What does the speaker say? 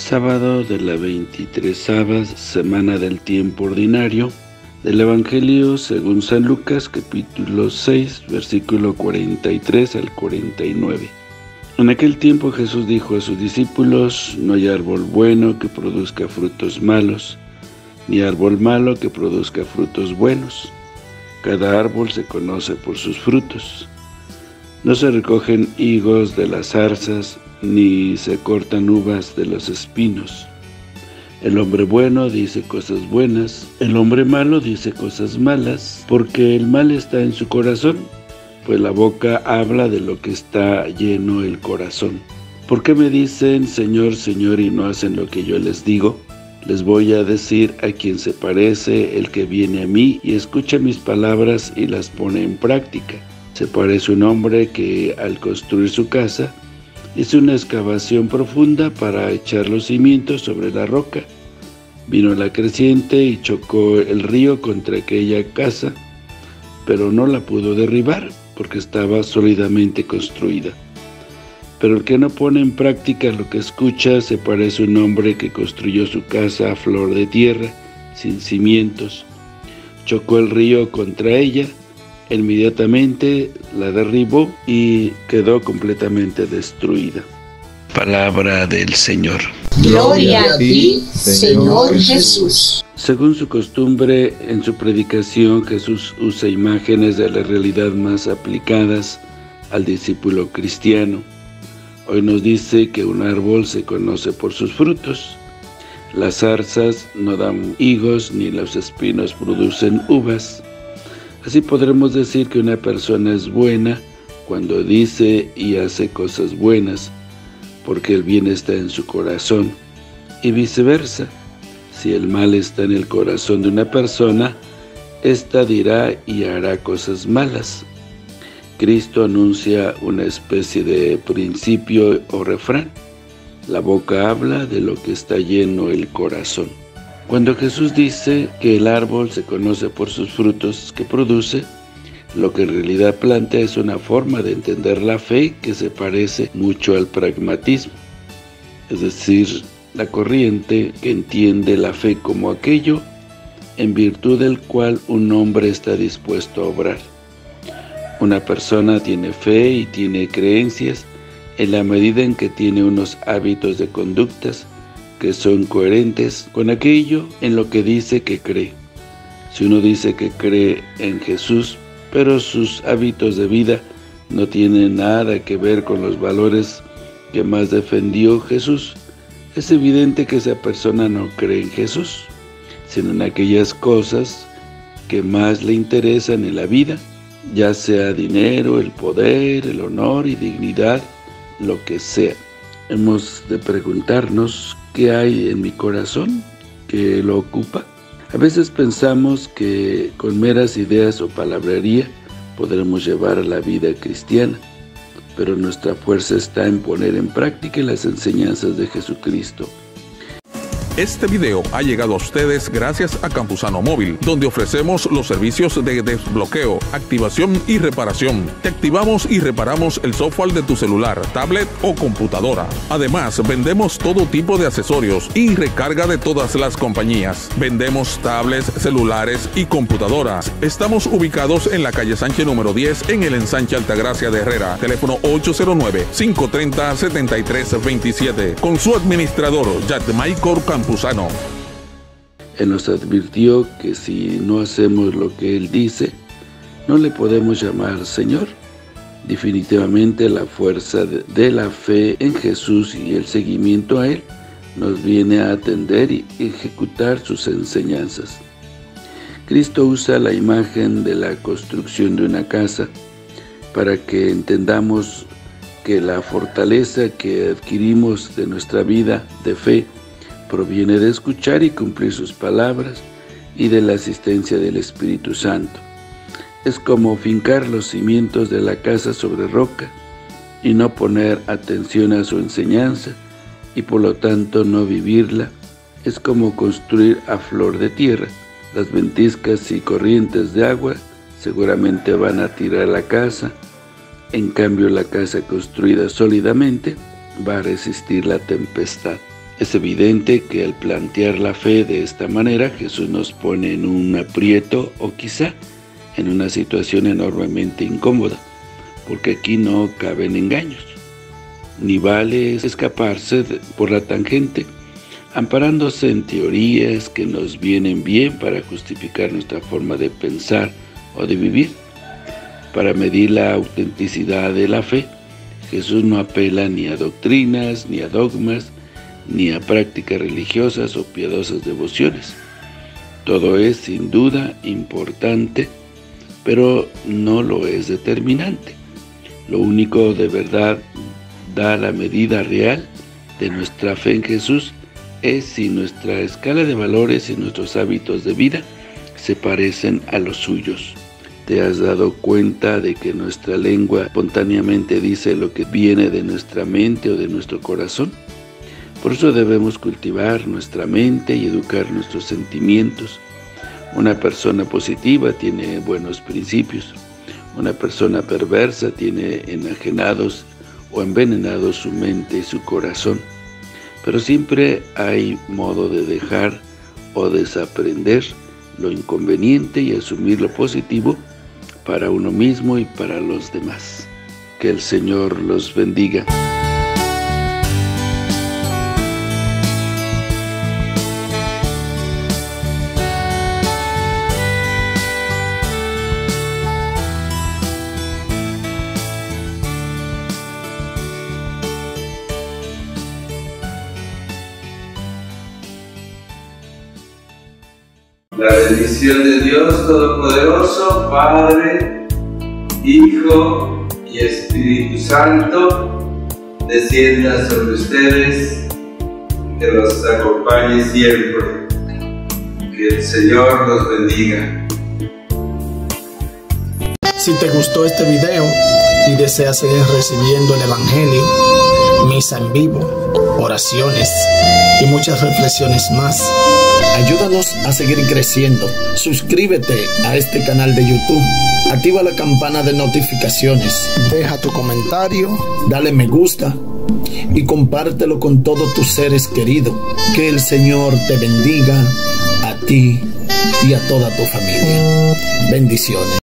Sábado de la 23ª semana del tiempo ordinario del Evangelio según San Lucas, capítulo 6, versículo 43 al 49. En aquel tiempo Jesús dijo a sus discípulos: no hay árbol bueno que produzca frutos malos, ni árbol malo que produzca frutos buenos. Cada árbol se conoce por sus frutos. No se recogen higos de las zarzas, ni se cortan uvas de los espinos. El hombre bueno dice cosas buenas, el hombre malo dice cosas malas, porque el mal está en su corazón, pues la boca habla de lo que está lleno el corazón. ¿Por qué me dicen Señor, Señor, y no hacen lo que yo les digo? Les voy a decir a quien se parece el que viene a mí y escucha mis palabras y las pone en práctica. Se parece un hombre que al construir su casa hizo una excavación profunda para echar los cimientos sobre la roca. Vino la creciente y chocó el río contra aquella casa, pero no la pudo derribar porque estaba sólidamente construida. Pero el que no pone en práctica lo que escucha se parece a un hombre que construyó su casa a flor de tierra, sin cimientos. Chocó el río contra ella, inmediatamente la derribó y quedó completamente destruida. Palabra del Señor. Gloria a ti, Señor Jesús. Según su costumbre, en su predicación Jesús usa imágenes de la realidad más aplicadas al discípulo cristiano. Hoy nos dice que un árbol se conoce por sus frutos. Las zarzas no dan higos, ni los espinos producen uvas. Así podremos decir que una persona es buena cuando dice y hace cosas buenas, porque el bien está en su corazón, y viceversa. Si el mal está en el corazón de una persona, ésta dirá y hará cosas malas. Cristo anuncia una especie de principio o refrán: la boca habla de lo que está lleno el corazón. Cuando Jesús dice que el árbol se conoce por sus frutos que produce, lo que en realidad plantea es una forma de entender la fe que se parece mucho al pragmatismo, es decir, la corriente que entiende la fe como aquello en virtud del cual un hombre está dispuesto a obrar. Una persona tiene fe y tiene creencias en la medida en que tiene unos hábitos de conductas que son coherentes con aquello en lo que dice que cree. Si uno dice que cree en Jesús, pero sus hábitos de vida no tienen nada que ver con los valores que más defendió Jesús, es evidente que esa persona no cree en Jesús, sino en aquellas cosas que más le interesan en la vida, ya sea dinero, el poder, el honor y dignidad, lo que sea. Hemos de preguntarnos: ¿qué hay en mi corazón que lo ocupa? A veces pensamos que con meras ideas o palabrería podremos llevar a la vida cristiana, pero nuestra fuerza está en poner en práctica las enseñanzas de Jesucristo. Este video ha llegado a ustedes gracias a Campusano Móvil, donde ofrecemos los servicios de desbloqueo, activación y reparación. Te activamos y reparamos el software de tu celular, tablet o computadora. Además, vendemos todo tipo de accesorios y recarga de todas las compañías. Vendemos tablets, celulares y computadoras. Estamos ubicados en la calle Sánchez número 10 en el ensanche Altagracia de Herrera. Teléfono 809-530-7327. Con su administrador, Yadmaicor Campusano. Él nos advirtió que si no hacemos lo que Él dice, no le podemos llamar Señor. Definitivamente la fuerza de la fe en Jesús y el seguimiento a Él nos viene a atender y ejecutar sus enseñanzas. Cristo usa la imagen de la construcción de una casa para que entendamos que la fortaleza que adquirimos de nuestra vida de fe proviene de escuchar y cumplir sus palabras y de la asistencia del Espíritu Santo. Es como fincar los cimientos de la casa sobre roca y no poner atención a su enseñanza y por lo tanto no vivirla. Es como construir a flor de tierra. Las ventiscas y corrientes de agua seguramente van a tirar la casa, en cambio la casa construida sólidamente va a resistir la tempestad. Es evidente que al plantear la fe de esta manera, Jesús nos pone en un aprieto o quizá en una situación enormemente incómoda, porque aquí no caben engaños, ni vale escaparse por la tangente, amparándose en teorías que nos vienen bien para justificar nuestra forma de pensar o de vivir. Para medir la autenticidad de la fe, Jesús no apela ni a doctrinas, ni a dogmas, ni a prácticas religiosas o piadosas devociones. Todo es sin duda importante, pero no lo es determinante. Lo único de verdad da la medida real de nuestra fe en Jesús es si nuestra escala de valores y nuestros hábitos de vida se parecen a los suyos. ¿Te has dado cuenta de que nuestra lengua espontáneamente dice lo que viene de nuestra mente o de nuestro corazón? Por eso debemos cultivar nuestra mente y educar nuestros sentimientos. Una persona positiva tiene buenos principios. Una persona perversa tiene enajenados o envenenados su mente y su corazón. Pero siempre hay modo de dejar o desaprender lo inconveniente y asumir lo positivo para uno mismo y para los demás. Que el Señor los bendiga. La bendición de Dios Todopoderoso, Padre, Hijo y Espíritu Santo, descienda sobre ustedes, que los acompañe siempre. Que el Señor los bendiga. Si te gustó este video y deseas seguir recibiendo el Evangelio, misa en vivo, oraciones y muchas reflexiones más, ayúdanos a seguir creciendo. Suscríbete a este canal de YouTube, activa la campana de notificaciones, deja tu comentario, dale me gusta y compártelo con todos tus seres queridos. Que el Señor te bendiga a ti y a toda tu familia. Bendiciones.